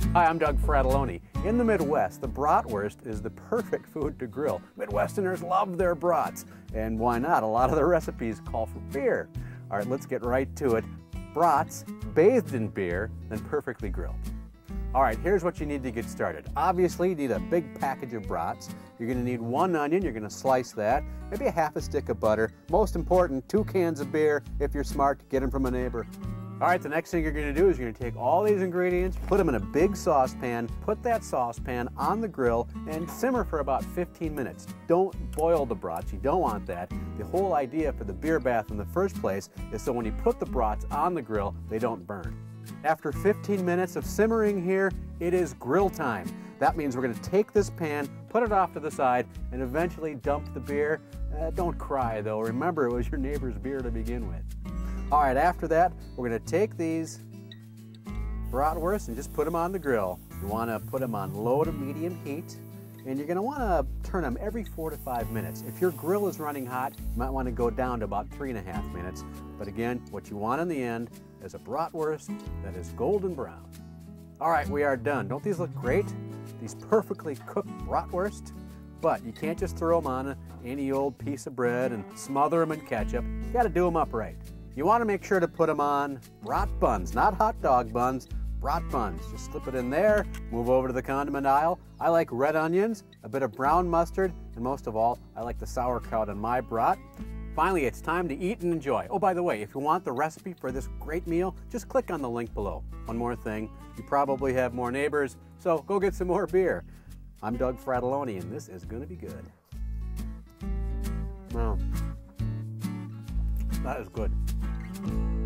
Hi, I'm Doug Fratelloni. In the Midwest, the bratwurst is the perfect food to grill. Midwesterners love their brats, and why not? A lot of the recipes call for beer. All right, let's get right to it. Brats bathed in beer, then perfectly grilled. All right, here's what you need to get started. Obviously, you need a big package of brats. You're gonna need 1 onion, you're gonna slice that, maybe a half a stick of butter. Most important, 2 cans of beer. If you're smart, get them from a neighbor. All right, the next thing you're gonna do is you're gonna take all these ingredients, put them in a big saucepan, put that saucepan on the grill, and simmer for about 15 minutes. Don't boil the brats, you don't want that. The whole idea for the beer bath in the first place is so when you put the brats on the grill, they don't burn. After 15 minutes of simmering here, it is grill time. That means we're gonna take this pan, put it off to the side, and eventually dump the beer. Don't cry though, remember it was your neighbor's beer to begin with. All right, after that, we're gonna take these bratwursts and just put them on the grill. You wanna put them on low to medium heat, and you're gonna wanna turn them every 4 to 5 minutes. If your grill is running hot, you might wanna go down to about 3.5 minutes. But again, what you want in the end is a bratwurst that is golden brown. All right, we are done. Don't these look great? These perfectly cooked bratwurst. But you can't just throw them on any old piece of bread and smother them in ketchup. You gotta do them upright. You want to make sure to put them on brat buns, not hot dog buns, brat buns. Just slip it in there, move over to the condiment aisle. I like red onions, a bit of brown mustard, and most of all, I like the sauerkraut on my brat. Finally, it's time to eat and enjoy. Oh, by the way, if you want the recipe for this great meal, just click on the link below. One more thing, you probably have more neighbors, so go get some more beer. I'm Doug Fratelloni, and this is going to be good. Wow. That is good.